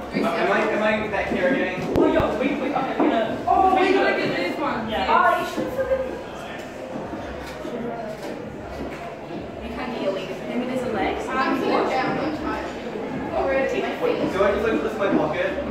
Am I back here again? Oh, yeah, wait, okay, oh, we gotta get this one. Yeah. Oh, you should have You can't get your leg. Maybe there's a leg. I'm sitting down, I'm tired. Already. Wait, do I just like put this in my pocket?